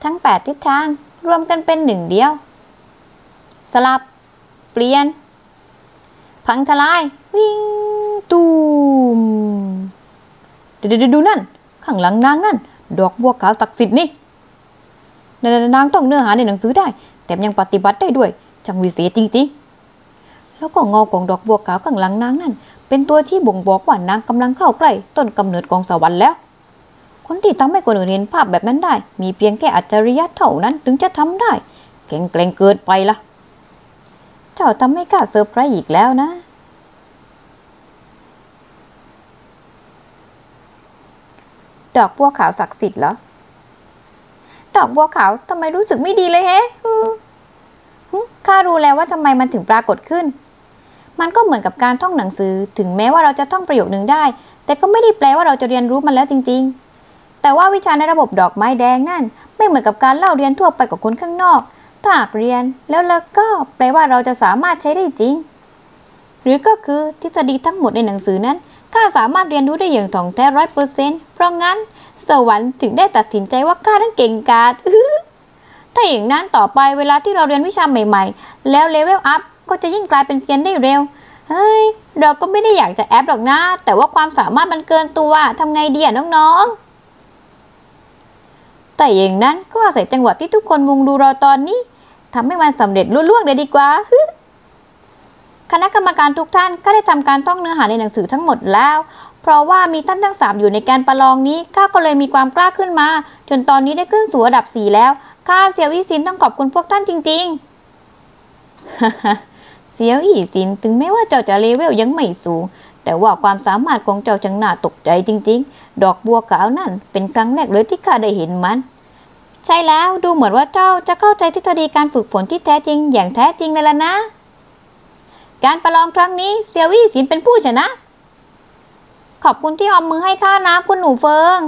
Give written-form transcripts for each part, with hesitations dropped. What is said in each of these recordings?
ทั้ง8ทิศทางรวมกันเป็นหนึ่งเดียวสลับเปลี่ยนพังทลายวิ่งตูมดูนั่นข้างหลังนางนั่นดอกบัวขาวศักดิ์สิทธิ์นี่นางต้องเนื้อหาในหนังสือได้แต่ยังปฏิบัติได้ด้วยจังวิเศษจริงๆแล้วก็เงาของดอกบัวขาวข้างหลังนางนั่นเป็นตัวที่บ่งบอกว่านางกำลังเข้าใกล้ต้นกำเนิดของสวรรค์แล้วคนที่ทำให้คนอื่นเห็นภาพแบบนั้นได้มีเพียงแค่อัจฉริยะเท่านั้นถึงจะทำได้แข็งแกร่งเกินไปล่ะเจ้าทำให้ข้าเซอร์ไพรส์อีกแล้วนะดอกบัวขาวศักดิ์สิทธิ์เหรอดอกบัวขาวทำไมรู้สึกไม่ดีเลยเฮ้ข้ารู้แล้วว่าทำไมมันถึงปรากฏขึ้นมันก็เหมือนกับการท่องหนังสือถึงแม้ว่าเราจะท่องประโยคนึงได้แต่ก็ไม่ได้แปลว่าเราจะเรียนรู้มันแล้วจริงๆแต่ว่าวิชาในระบบดอกไม้แดงนั่นไม่เหมือนกับการเล่าเรียนทั่วไปกับคนข้างนอกถ้าหากเรียนแล้วก็แปลว่าเราจะสามารถใช้ได้จริงหรือก็คือทฤษฎีทั้งหมดในหนังสือนั้นข้าสามารถเรียนรู้ได้อย่างถ่องแท้100%เพราะงั้นสวรรค์ถึงได้ตัดสินใจว่าข้านั้นเก่งกาจถ้าอย่างนั้นต่อไปเวลาที่เราเรียนวิชาใหม่ๆแล้วเลเวลอัพก็จะยิ่งกลายเป็นเซียนได้เร็วเฮ้ยเราก็ไม่ได้อยากจะแอปหรอกนะแต่ว่าความสามารถมันเกินตัวทำไงดีอ่ะน้องๆแต่อย่างนั้นก็อาศัยจังหวะที่ทุกคนมุงดูเราตอนนี้ทำให้มันสำเร็จลุล่วงเลยดีกว่าคณะกรรมการทุกท่านก็ได้ทำการท่องเนื้อหาในหนังสือทั้งหมดแล้วเพราะว่ามีท่านทั้ง3อยู่ในการประลองนี้ข้าก็เลยมีความกล้าขึ้นมาจนตอนนี้ได้ขึ้นสู่ระดับ4แล้วข้าเซียวอี้ซินต้องขอบคุณพวกท่านจริงๆ เซียวอี้ซินถึงแม้ว่าเจ้าจะเลเวลยังไม่สูงแต่ว่าความสามารถของเจ้าช่างน่าตกใจจริงๆดอกบัวขาวนั่นเป็นครั้งแรกเลยที่ข้าได้เห็นมันใช่แล้วดูเหมือนว่าเจ้าจะเข้าใจทฤษฎีการฝึกฝนที่แท้จริงอย่างแท้จริงเลยล่ะนะการประลองครั้งนี้เซียวอี้ซินเป็นผู้ชนะขอบคุณที่ออมมือให้ข้านะคุณหนูเฟิง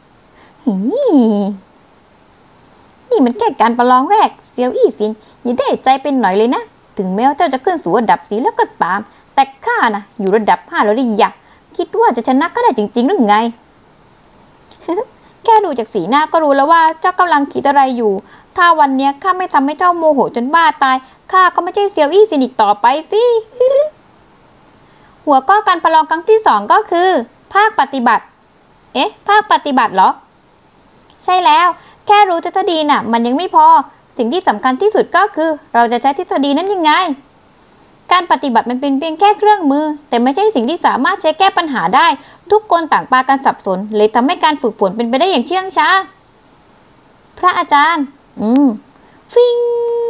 นี่มันแค่การประลองแรกเซียวอี้ซินอย่าได้ใจเป็นหน่อยเลยนะถึงแม้ว่าเจ้าจะขึ้นสู่ระดับ4แล้วก็ตามแต่ข้านะอยู่ระดับ5แล้วได้อยากคิดว่าจะชนะก็ได้จริงๆหรือไง แค่ดูจากสีหน้าก็รู้แล้วว่าเจ้ากำลังคิดอะไรอยู่ถ้าวันนี้ข้าไม่ทำให้เจ้าโมโหจนบ้าตายข้าก็ไม่ใช่เซียวอี้ซินอีกต่อไปสิ หัวข้อการประลองครั้งที่2ก็คือภาคปฏิบัติภาคปฏิบัติเหรอใช่แล้วแค่รู้ทฤษฎีน่ะมันยังไม่พอสิ่งที่สำคัญที่สุดก็คือเราจะใช้ทฤษฎีนั้นยังไงการปฏิบัติมันเป็นเพียงแค่เครื่องมือแต่ไม่ใช่สิ่งที่สามารถใช้แก้ปัญหาได้ทุกคนต่างพากันสับสนเลยทำให้การฝึกฝนเป็นไปได้อย่างเชื่องช้าพระอาจารย์ฟิง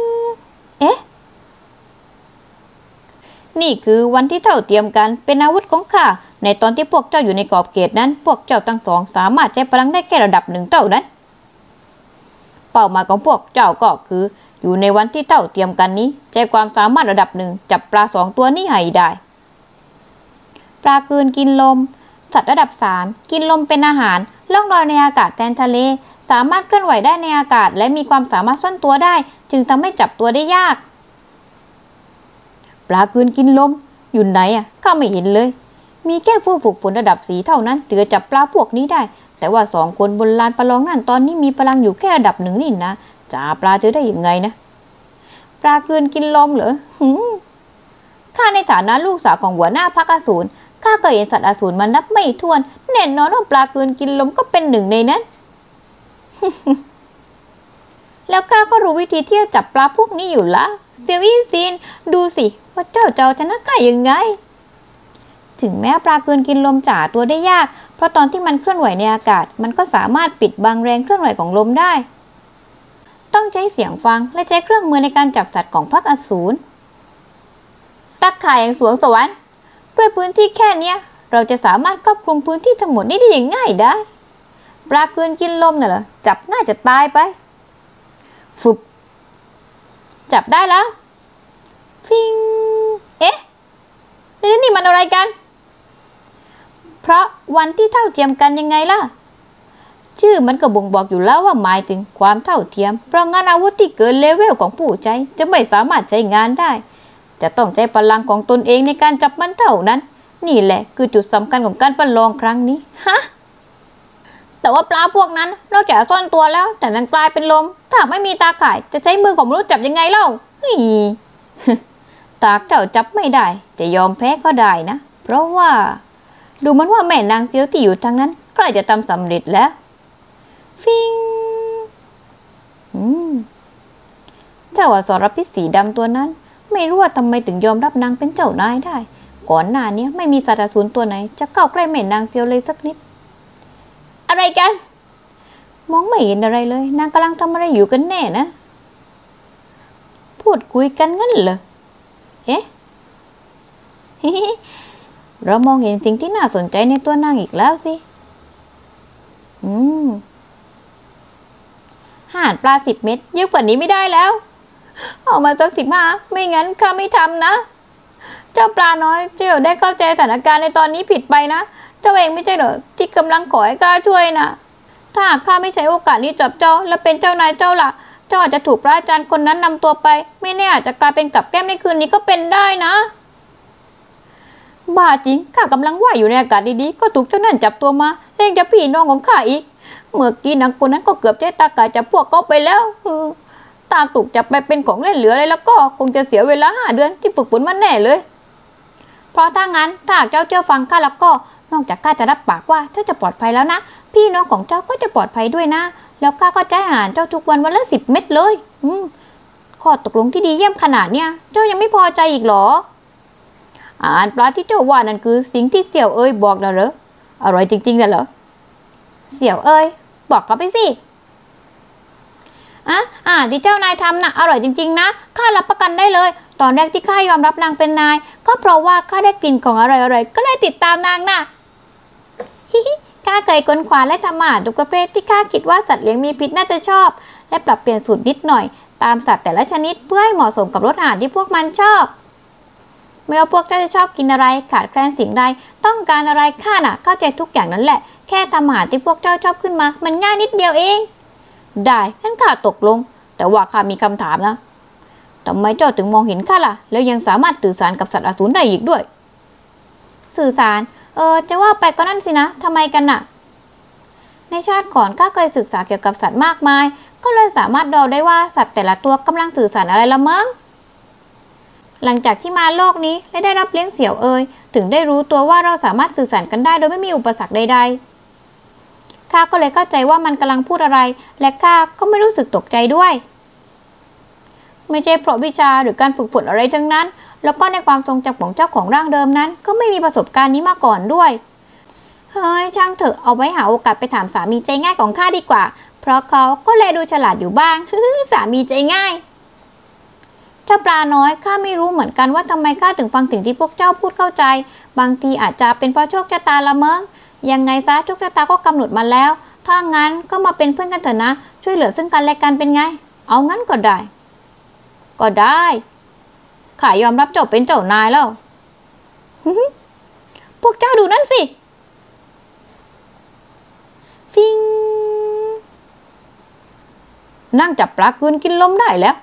นี่คือวันที่เท่าเทียมกันเป็นอาวุธของข้าในตอนที่พวกเจ้าอยู่ในขอบเขตนั้นพวกเจ้าทั้งสองสามารถใช้พลังได้แค่ระดับ1เท่านั้นเป้าหมายของพวกเจ้าก็คืออยู่ในวันที่เท่าเทียมกันนี้ใช้ความสามารถระดับ1จับปลา2ตัวนี้ให้ได้ปลากลืนกินลมสัตว์ระดับ3กินลมเป็นอาหารล่องลอยในอากาศแทนทะเลสามารถเคลื่อนไหวได้ในอากาศและมีความสามารถซ่อนตัวได้จึงทำให้จับตัวได้ยากปลากลืนกินลมอยู่ไหนอ่ะข้าไม่เห็นเลยมีแค่ผู้ฝึกฝนระดับ4เท่านั้นถึงจะจับปลาพวกนี้ได้แต่ว่า2คนบนลานประลองนั่นตอนนี้มีพลังอยู่แค่ระดับ1นี่นะจะปลาเจอได้ยังไงนะปลากลืนกินลมเหรอข้าในฐานะลูกสาวของหัวหน้าพรรคอสูรข้าก็เห็นสัตว์อสูรมันนับไม่ถ้วนแน่นอนว่าปลากลืนกินลมก็เป็น1ในนั้น แล้วข้าก็รู้วิธีที่จะจับปลาพวกนี้อยู่ละเซียวอี้ซินดูสิว่าเจ้าจะชนะข้ายังไงถึงแม้ปลากลืนกินลมจ่าตัวได้ยากเพราะตอนที่มันเคลื่อนไหวในอากาศมันก็สามารถปิดบังแรงเคลื่อนไหวของลมได้ต้องใช้เสียงฟังและใช้เครื่องมือในการจับสัตว์ของพรรคอสูรตะข่ายแห่งสวงสวรรค์ด้วยพื้นที่แค่นี้เราจะสามารถครอบคลุมพื้นที่ทั้งหมดได้อย่างง่ายได้ปลากลืนกินลมน่ะเหรอจับง่ายจะตายไปฟุบจับได้แล้วฟิงนี่มันอะไรกันเพราะวันที่เท่าเทียมกันยังไงล่ะชื่อมันก็บ่งบอกอยู่แล้วว่าหมายถึงความเท่าเทียมเพราะงั้นอาวุธที่เกินเลเวลของผู้ใช้จะไม่สามารถใช้งานได้จะต้องใช้พลังของตนเองในการจับมันเท่านั้นนี่แหละคือจุดสำคัญของการประลองครั้งนี้ฮะแต่ว่าปลาพวกนั้นนอกจากซ่อนตัวแล้วแต่มันกลายเป็นลมถ้าไม่มีตาข่ายจะใช้มือของมนุษย์จับยังไงเล่าตาเจ้าจับไม่ได้จะยอมแพ้ก็ได้นะเพราะว่าดูมันว่าแม่นางเซียวที่อยู่ทางนั้นใกล้จะทำสำเร็จแล้วฟิงเจ้าอสรพิษสีดำตัวนั้นไม่รู้ว่าทำไมถึงยอมรับนางเป็นเจ้านายได้ก่อนหน้านี้ไม่มีสัตว์อสูรตัวไหนจะเข้าใกล้แม่นางเซียวเลยสักนิดอะไรกันมองไม่เห็นอะไรเลยนางกำลังทำอะไรอยู่กันแน่นะพูดคุยกันงั้นเหรอเอ๊ะ เรามองเห็นสิ่งที่น่าสนใจในตัวนางอีกแล้วสิห่านปลา10 เม็ดเยอะกว่านี้ไม่ได้แล้วเอามาสัก15ไม่งั้นข้าไม่ทำนะเจ้าปลาน้อยเจ้าได้เข้าใจสถานการณ์ในตอนนี้ผิดไปนะเจ้าเองไม่ใช่เหรอที่กำลังขอให้ข้าช่วยนะถ้าข้าไม่ใช้โอกาสนี้จับเจ้าและเป็นเจ้านายเจ้าล่ะเจ้าอาจจะถูกพระอาจารย์คนนั้นนำตัวไปไม่แน่อาจจะกลายเป็นกับแก้มในคืนนี้ก็เป็นได้นะบ้าจริงข้ากำลังว่ายอยู่ในอากาศดีๆก็ถูกเจ้านั่นจับตัวมาเล่นจะพี่น้องของข้าอีกเมื่อกี้นางคนนั้นก็เกือบใช้ตากาจับพวกเขาไปแล้วตาถูกจับไปเป็นของเล่นเหลืออะไรแล้วก็คงจะเสียเวลา5 เดือนที่ฝึกฝนมาแน่เลยเพราะถ้างั้นถ้าเจ้าเชื่อฟังข้าแล้วก็นอกจากข้าจะรับปากว่าเจ้าจะปลอดภัยแล้วนะพี่น้องของเจ้าก็จะปลอดภัยด้วยนะแล้วข้าก็จะให้อาหารเจ้าทุกวันวันละ10 เม็ดเลยข้อตกลงที่ดีเยี่ยมขนาดเนี้ยเจ้ายังไม่พอใจอีกหรออาหารปลาที่เจ้าว่านั่นคือสิ่งที่เสี่ยวเอ้ยบอกนะเหรออร่อยจริงๆเหรอเสี่ยวเอ้ยบอกเขาไปสิที่เจ้านายทำน่ะอร่อยจริงๆนะข้ารับประกันได้เลยตอนแรกที่ข้ายอมรับนางเป็นนายก็เพราะว่าข้าได้กลิ่นของอร่อยๆก็เลยติดตามนางน่ะข้าเคยค้นคว้าและทำอาหารทุกประเภทที่ข้าคิดว่าสัตว์เลี้ยงมีพิษน่าจะชอบและปรับเปลี่ยนสูตรนิดหน่อยตามสัตว์แต่ละชนิดเพื่อให้เหมาะสมกับรสอาหารที่พวกมันชอบไม่ว่าพวกเจ้าจะชอบกินอะไรขาดแคลนสิ่งใดต้องการอะไรข้าน่ะเข้าใจทุกอย่างนั้นแหละแค่ทำอาหารที่พวกเจ้าชอบขึ้นมามันง่ายนิดเดียวเองได้งั้นข้าตกลงแต่ว่าข้ามีคำถามนะทำไมเจ้าถึงมองเห็นข้าล่ะแล้วยังสามารถสื่อสารกับสัตว์อสูรได้อีกด้วยสื่อสารจะว่าไปก็นั่นสินะทำไมกันน่ะในชาติก่อนข้าเคยศึกษาเกี่ยวกับสัตว์มากมายก็เลยสามารถเดาได้ว่าสัตว์แต่ละตัวกำลังสื่อสารอะไรละมั้งหลังจากที่มาโลกนี้และได้รับเลี้ยงเสี่ยวเอ๋ยถึงได้รู้ตัวว่าเราสามารถสื่อสารกันได้โดยไม่มีอุปสรรคใดๆข้าก็เลยเข้าใจว่ามันกำลังพูดอะไรและข้าก็ไม่รู้สึกตกใจด้วยไม่ใช่เพราะวิชาหรือการฝึกฝนอะไรทั้งนั้นแล้วก็ในความทรงจำของเจ้าของร่างเดิมนั้นก็ไม่มีประสบการณ์นี้มาก่อนด้วยเฮ้ยช่างเถอะเอาไว้หาโอกาสไปถามสามีใจง่ายของข้าดีกว่าเพราะเขาก็แลดูฉลาดอยู่บ้าง สามีใจง่ายเจ้าปลาน้อยข้าไม่รู้เหมือนกันว่าทำไมข้าถึงฟังสิ่งที่พวกเจ้าพูดเข้าใจบางทีอาจจะเป็นเพราะโชคชะตาละเมิงยังไงซะโชคชะตาก็กำหนดมาแล้วถ้างั้นก็มาเป็นเพื่อนกันเถอะนะช่วยเหลือซึ่งกันและกันเป็นไงเอางั้นก็ได้ข้ายอมรับเจ้าเป็นเจ้านายแล้ว พวกเจ้าดูนั่นสิฟิงนั่งจับปลากืนกินลมได้แล้ว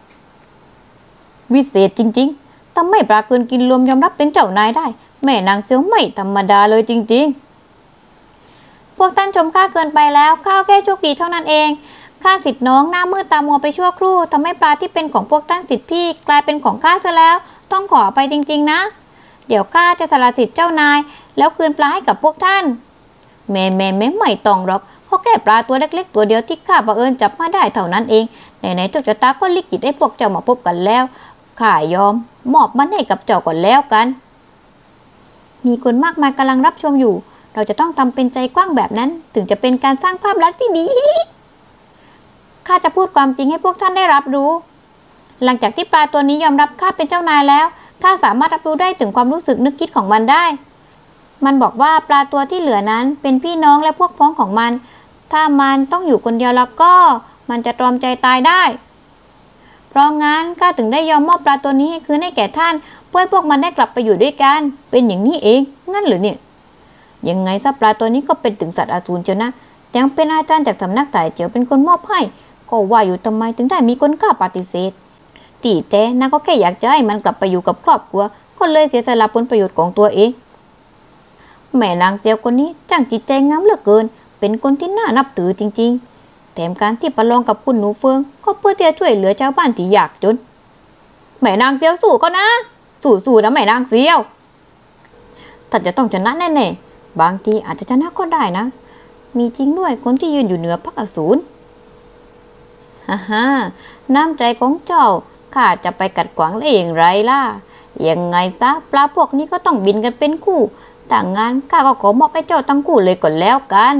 วิเศษจริงๆทำไมปลากืนกินลมยอมรับเป็นเจ้านายได้แม่นางเซียวไม่ธรรมดาเลยจริงๆพวกท่านชมข้าเกินไปแล้วข้าแค่โชคดีเท่านั้นเองข้าสิทธิ์น้องหน้ามืดตามัวไปชั่วครู่ทำให้ปลาที่เป็นของพวกท่านสิทธิ์พี่กลายเป็นของข้าซะแล้วต้องขอไปจริงๆนะเดี๋ยวข้าจะสละสิทธิ์เจ้านายแล้วคืนปลาให้กับพวกท่านแม่ไม่ต้องหรอกเพราะแค่ปลาตัวเล็กๆตัวเดียวที่ข้าบังเอิญจับมาได้เท่านั้นเองไหนๆโชคชะตาก็ลิขิตให้พวกเจ้ามาพบกันแล้วข้ายอมมอบมันให้กับเจ้าก่อนแล้วกันมีคนมากมายกำลังรับชมอยู่เราจะต้องทำเป็นใจกว้างแบบนั้นถึงจะเป็นการสร้างภาพลักษณ์ที่ดีข้าจะพูดความจริงให้พวกท่านได้รับรู้หลังจากที่ปลาตัวนี้ยอมรับข้าเป็นเจ้านายแล้วข้าสามารถรับรู้ได้ถึงความรู้สึกนึกคิดของมันได้มันบอกว่าปลาตัวที่เหลือนั้นเป็นพี่น้องและพวกพ้องของมันถ้ามันต้องอยู่คนเดียวแล้วก็มันจะตรอมใจตายได้เพราะงั้นข้าถึงได้ยอมมอบปลาตัวนี้ให้คืนให้แก่ท่านเพื่อให้พวกมันได้กลับไปอยู่ด้วยกันเป็นอย่างนี้เองงั้นหรือเนี่ยยังไงซะปลาตัวนี้ก็เป็นถึงสัตว์อสูรเจ้านะยังเป็นอาจารย์จากสำนักไต่เจียวเป็นคนมอบให้ก็ว่าอยู่ทำไมถึงได้มีคนกล้าปฏิเสธตีแท้นางก็แค่อยากจะให้มันกลับไปอยู่กับครอบครัวก็เลยเสียสละผลประโยชน์ของตัวเองแม่นางเซียวคนนี้จังจิตใจงามเหลือเกินเป็นคนที่น่านับถือจริงๆแถมการที่ประลองกับคุณหนูเฟิงก็เพื่อที่จะช่วยเหลือชาวบ้านที่ยากจนแม่นางเซียวสู้ก็นะสู้ๆนะแม่นางเซียวท่านจะต้องชนะแน่ๆบางทีอาจจะชนะก็ได้นะมีจริงด้วยคนที่ยืนอยู่เหนือพรรคอสูรฮ่าน้ำใจของเจ้าข้าจะไปกัดขวางได้อย่างไรล่ะยังไงซะปลาพวกนี้ก็ต้องบินกันเป็นคู่แต่งงานข้าก็ขอมอบให้เจ้าทั้งคู่เลยก่อนแล้วกัน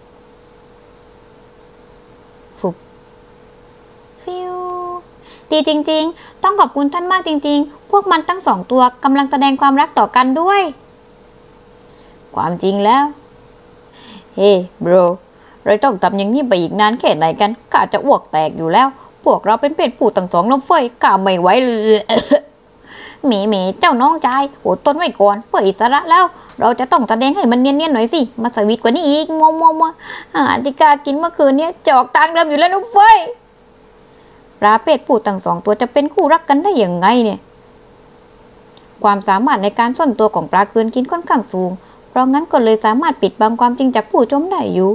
ฟุบฟิวดีจริงๆต้องขอบคุณท่านมากจริงๆพวกมันทั้ง2 ตัวกำลังแสดงความรักต่อกันด้วยความจริงแล้วเฮ้บรเราต้องทำอย่างนี้ไปอีกนานแค่ไหนกันข้าจะอ้วกแตกอยู่แล้วพวกเราเป็นเพศผู้ทั้ง2น้ำเฟยข้าไม่ไหวเลยเมเจ้าน้องชายอดทนไว้ก่อนเพื่ออิสระแล้วเราจะต้องแสดงให้มันเนียนๆหน่อยสิมาสวีทกว่านี้อีกมัวอาหารที่ข้ากินเมื่อคืนนี้จะออกทางเดิมอยู่แล้วน้ำเฟยปลาเพศผู้ทั้ง2ตัวจะเป็นคู่รักกันได้อย่างไงเนี่ยความสามารถในการซ่อนตัวของปลาเกินกินค่อนข้างสูงเพราะงั้นก็เลยสามารถปิดบังความจริงจากผู้ชมได้อยู่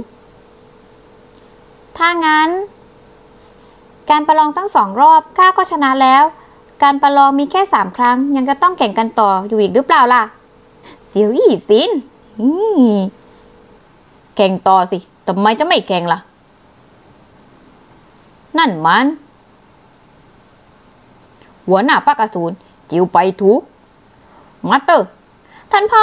ถ้างั้นการประลองทั้ง2 รอบข้าก็ชนะแล้วการประลองมีแค่3 ครั้งยังจะต้องแข่งกันต่ออยู่อีกหรือเปล่าล่ะเสี่ยวอี้ซินแข่งต่อสิทำไมจะไม่แข่งล่ะนั่นมันหัวหน้าพรรคอสูรจิวไปถูมาเตอร์ท่านพ่อ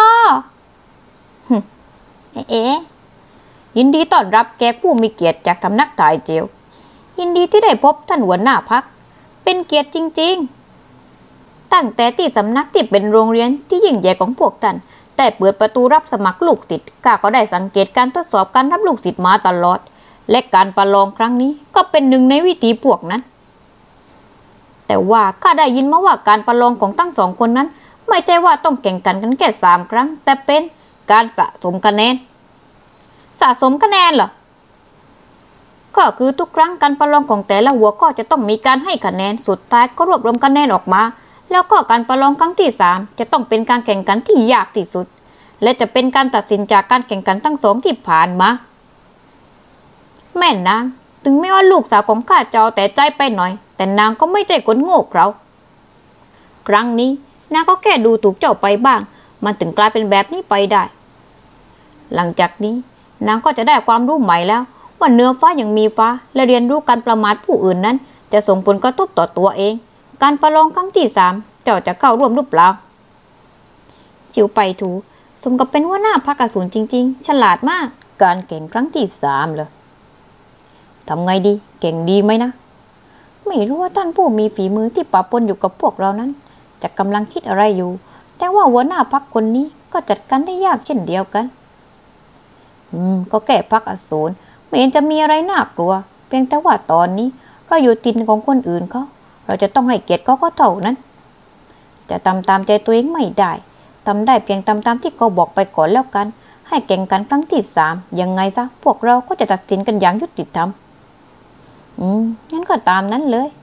ยินดีต้อนรับแขกผู้มีเกียรติจากสำนักถ่ายเจียวยินดีที่ได้พบท่านหัวหน้าพรรคเป็นเกียรติจริงๆตั้งแต่ที่สำนักที่เป็นโรงเรียนที่ยิ่งใหญ่ของพวกท่านได้เปิดประตูรับสมัครลูกศิษย์ข้าก็ได้สังเกตการทดสอบการรับลูกศิษย์มาตลอดและการประลองครั้งนี้ก็เป็นหนึ่งในวิธีพวกนั้นแต่ว่าข้าได้ยินมาว่าการประลองของทั้ง2 คนนั้นไม่ใช่ว่าต้องแข่งกันแค่3 ครั้งแต่เป็นการสะสมคะแนนเหรอก็คือทุกครั้งการประลองของแต่ละหัวก็จะต้องมีการให้คะแนนสุดท้ายก็รวบรวมคะแนนออกมาแล้วก็การประลองครั้งที่3จะต้องเป็นการแข่งขันที่ยากที่สุดและจะเป็นการตัดสินจากการแข่งขันทั้ง2ที่ผ่านมาแม่นางถึงแม้ว่าลูกสาวของข้าจะเอาแต่ใจไปหน่อยแต่นางก็ไม่ใช่คนโง่เขลาครั้งนี้นางก็แค่ดูถูกเจ้าไปบ้างมันถึงกลายเป็นแบบนี้ไปได้หลังจากนี้นางก็จะได้ความรู้ใหม่แล้วว่าเนื้อฟ้ายังมีฟ้าและเรียนรู้การประมาทผู้อื่นนั้นจะส่งผลกระทบต่อตัวเองการประลองครั้งที่3เจ้าจะเข้าร่วมหรือเปล่าจิวไปถูสมกับเป็นหัวหน้าพรรคอสูรจริงๆฉลาดมากการแข่งครั้งที่3เลยทำไงดีเก่งดีไหมนะไม่รู้ว่าท่านผู้มีฝีมือที่ปะปนอยู่กับพวกเรานั้นจะกำลังคิดอะไรอยู่แต่ว่าหัวหน้าพรรคคนนี้ก็จัดการได้ยากเช่นเดียวกันก็แก้พรรคอสูรไม่เห็นจะมีอะไรน่ากลัวเพียงแต่ว่าตอนนี้เราอยู่ถิ่นของคนอื่นเขาเราจะต้องให้เกียรติเขาก็เท่านั้นจะทำตามใจตัวเองไม่ได้ทำได้เพียงทำตามที่เขาบอกไปก่อนแล้วกันให้แข่งกันครั้งที่3ยังไงซะพวกเราก็จะตัดสินกันอย่างยุติธรรมงั้นก็ตามนั้นเลย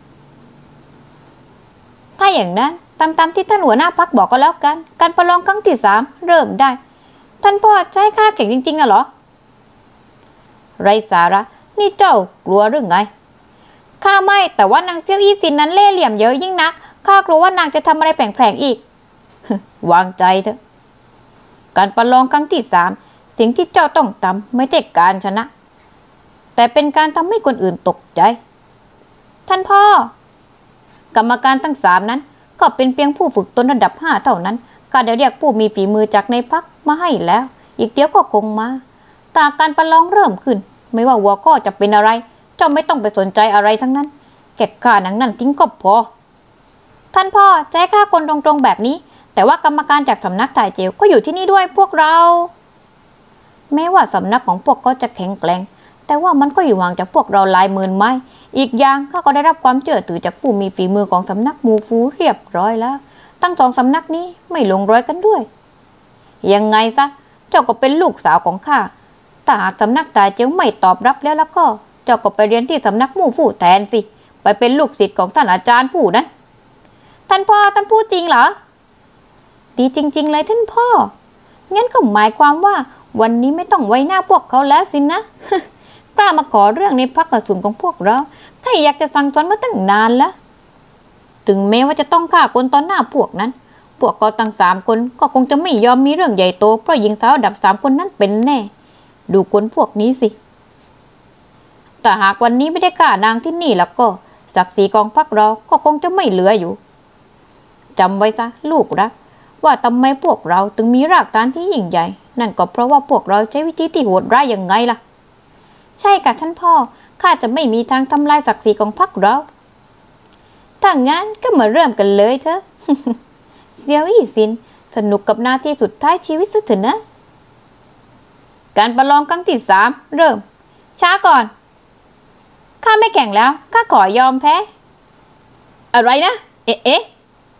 ถ้าอย่างนั้นตามที่ท่านหัวหน้าพรรคบอกก็แล้วกันการประลองครั้งที่3เริ่มได้ท่านพ่อใจข้าเก่งจริงๆเหรอไรสาระนี่เจ้ากลัวหรือไงข้าไม่แต่ว่านางเซี่ยวอี้ซินนั้นเล่ห์เหลี่ยมเยอะยิ่งนักข้ากลัวว่านางจะทำอะไรแผลงๆอีก วางใจเถอะการประลองครั้งที่3สิ่งที่เจ้าต้องทำไม่ใช่การชนะแต่เป็นการทำให้คนอื่นตกใจท่านพ่อกรรมการทั้ง3นั้นก็เป็นเพียงผู้ฝึกตนระดับ5เท่านั้นข้าได้เรียกผู้มีฝีมือจากในพรรคมาให้แล้วอีกเดี๋ยวก็คงมาแต่การประลองเริ่มขึ้นไม่ว่าหัวข้อจะเป็นอะไรเจ้าไม่ต้องไปสนใจอะไรทั้งนั้นเก็บข้าหนังนั่นทิ้งก็พอท่านพ่อใจข้าคนตรงๆแบบนี้แต่ว่ากรรมการจากสำนักถ่ายเจลก็อยู่ที่นี่ด้วยพวกเราแม้ว่าสำนักของพวกเขาจะแข็งแกร่งแต่ว่ามันก็อยู่ห่างจากพวกเราหลายหมื่นไม้อีกอย่างข้าก็ได้รับความเชื่อถือจากผู้มีฝีมือของสำนักมูฟูเรียบร้อยแล้วทั้ง2สำนักนี้ไม่ลงรอยกันด้วยยังไงซะเจ้าก็เป็นลูกสาวของข้าถ้าหากสำนักถ่ายเจลไม่ตอบรับแล้วก็เจ้าก็ไปเรียนที่สำนักมูฟูแทนสิไปเป็นลูกศิษย์ของท่านอาจารย์ผู้นั้นท่านพ่อท่านพูดจริงเหรอดีจริงๆเลยท่านพ่องั้นก็หมายความว่าวันนี้ไม่ต้องไว้หน้าพวกเขาแล้วสินะ กล้ามาขอเรื่องในพรรคอสูรของพวกเราข้าอยากจะสั่งสอนมาตั้งนานแล้วถึงแม้ว่าจะต้องฆ่าคนตอนหน้าพวกนั้นพวกก็ตั้ง3 คนก็คงจะไม่ยอมมีเรื่องใหญ่โตเพราะหญิงสาวอันดับ3 คนนั้นเป็นแน่ดูคนพวกนี้สิแต่หากวันนี้ไม่ได้ฆ่านางที่นี่แล้วก็ศักดิ์ศรีของพรรคเราก็คงจะไม่เหลืออยู่จำไว้ซะลูกรักว่าทำไมพวกเราถึงมีรากฐานที่ยิ่งใหญ่นั่นก็เพราะว่าพวกเราใช้วิธีที่โหดร้ายยังไงล่ะใช่ค่ะท่านพ่อข้าจะไม่มีทางทำลายศักดิ์ศรีของพรรคเราถ้างั้นก็มาเริ่มกันเลยเถอะ เซียวอี้ซินสนุกกับนาทีสุดท้ายชีวิตซะเถอะนะการประลองครั้งที่3เริ่มช้าก่อนข้าไม่แข่งแล้วข้าขอยอมแพ้อะไรนะเอ๊ะ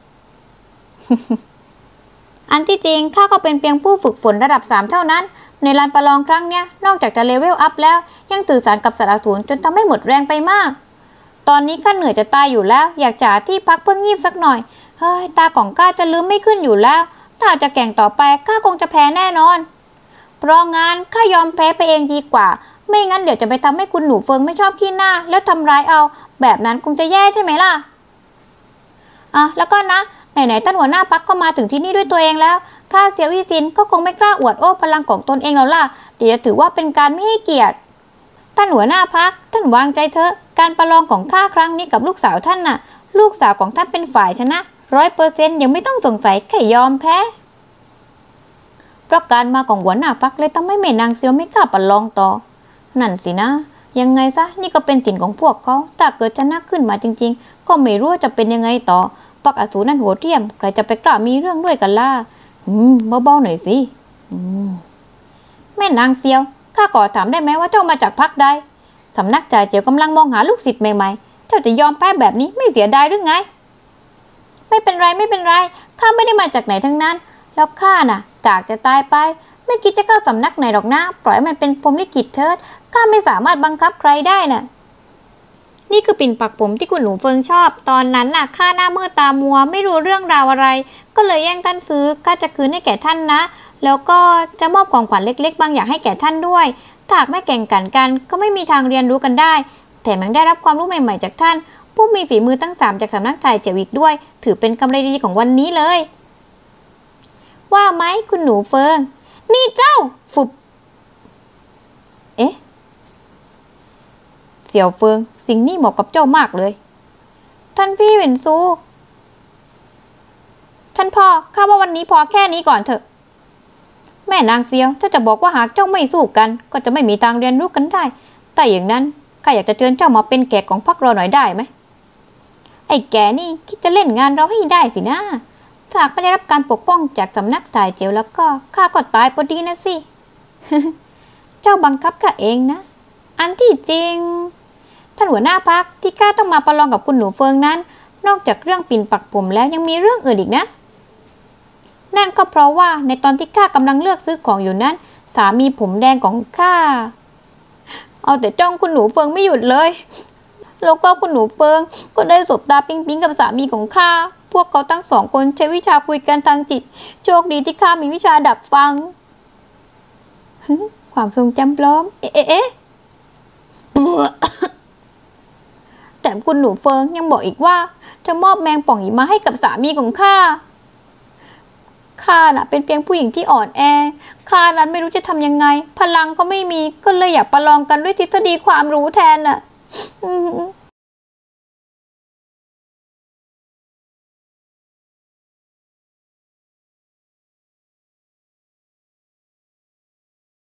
อันที่จริงข้าก็เป็นเพียงผู้ฝึกฝนระดับ3เท่านั้นในลานประลองครั้งเนี้ยนอกจากจะเลเวลอัพแล้วยังสื่อสารกับสัตว์อสูรจนทำให้หมดแรงไปมากตอนนี้ข้าเหนื่อยจะตายอยู่แล้วอยากจะหาที่พักเพื่องีบสักหน่อยเฮ้ยตาของข้าจะลืมไม่ขึ้นอยู่แล้วถ้าจะแข่งต่อไปข้าคงจะแพ้แน่นอนเพราะงั้นข้ายอมแพ้ไปเองดีกว่าไม่งั้นเดี๋ยวจะไปทำให้คุณหนูเฟิงไม่ชอบขี้หน้าแล้วทำร้ายเอาแบบนั้นคงจะแย่ใช่ไหมล่ะแล้วก็นะไหนๆท่านหัวหน้าพรรคก็มาถึงที่นี่ด้วยตัวเองแล้วข้าเซียวอี้ซินก็คงไม่กล้าอวดโอ้พลังของตนเองแล้วล่ะเดี๋ยวจะถือว่าเป็นการไม่ให้เกียรติท่านหัวหน้าพรรคท่านวางใจเถอะการประลองของข้าครั้งนี้กับลูกสาวท่านน่ะลูกสาวของท่านเป็นฝ่ายชนะ100%ยังไม่ต้องสงสัยแค่ยอมแพ้เพราะการมาของหัวหน้าพรรคเลยทำให้แม่นางเซียวไม่กล้าประลองต่อนั่นสินะยังไงซะนี่ก็เป็นถิ่นของพวกเขาถ้าเกิดชนะขึ้นมาจริงๆก็ไม่รู้จะเป็นยังไงต่อพรรคอสูรนั่นโหดเหี้ยมใครจะไปกล้ามีเรื่องด้วยกันล่ะเบาๆหน่อยสิแม่นางเซียวข้าขอถามได้ไหมว่าเจ้ามาจากพรรคใดสำนักจ่าเจียวกำลังมองหาลูกศิษย์ใหม่ๆเจ้าจะยอมแพ้แบบนี้ไม่เสียดายหรือไงไม่เป็นไรข้าไม่ได้มาจากไหนทั้งนั้นแล้วข้าน่ะกากจะตายไปไม่คิดจะเข้าสำนักไหนหรอกนะปล่อยมันเป็นพรหมลิขิตเถิดข้าไม่สามารถบังคับใครได้น่ะนี่คือปิ่นปักผมที่คุณหนูเฟิงชอบตอนนั้นน่ะข้าหน้ามืดตามัวไม่รู้เรื่องราวอะไรก็เลยแย่งท่านซื้อข้าจะคืนให้แก่ท่านนะแล้วก็จะมอบของขวัญเล็กๆบางอย่างให้แก่ท่านด้วยถ้าหากไม่แข่งขันกันก็ไม่มีทางเรียนรู้กันได้แถมยังได้รับความรู้ใหม่ๆจากท่านผู้มีฝีมือตั้ง3จากสำนักจ่ายเจียวอีกด้วยถือเป็นกำไรดีของวันนี้เลยว่าไหมคุณหนูเฟิงนี่เจ้าฟุบเสี่ยวเฟิงสิ่งนี้เหมาะกับเจ้ามากเลยท่านพี่เหวินซูท่านพ่อข้าว่าวันนี้พอแค่นี้ก่อนเถอะแม่นางเซียวถ้าจะบอกว่าหากเจ้าไม่สู้กันก็จะไม่มีทางเรียนรู้กันได้แต่อย่างนั้นข้าอยากจะเชิญเจ้ามาเป็นแขกของพรรคเราหน่อยได้ไหมไอ้แกนี่คิดจะเล่นงานเราให้ได้สินะถ้าหากไม่ได้รับการปกป้องจากสำนักจ่ายเจียวแล้วก็ข้าก็ตายพอดีนะสิ เจ้าบังคับข้าเองนะอันที่จริงท่านหัวหน้าพรรคที่ข้าต้องมาประลองกับคุณหนูเฟิงนั้นนอกจากเรื่องปิ่นปักผมแล้วยังมีเรื่องอื่นอีกนะนั่นก็เพราะว่าในตอนที่ข้ากำลังเลือกซื้อของอยู่นั้นสามีผมแดงของข้าเอาแต่จ้องคุณหนูเฟิงไม่หยุดเลยแล้วก็คุณหนูเฟิงก็ได้สบตาปิ๊งกับสามีของข้าพวกเขาทั้ง2 คนใช้วิชาคุยกันทางจิตโชคดีที่ข้ามีวิชาดักฟังความทรงจำปลอมแต่คุณหนูเฟิงยังบอกอีกว่าจะมอบแมงป่องหิมะให้กับสามีของข้าน่ะเป็นเพียงผู้หญิงที่อ่อนแอข้านั้นไม่รู้จะทำยังไงพลังก็ไม่มีก็เลยอยากประลองกันด้วยทฤษฎีความรู้แทนน่ะ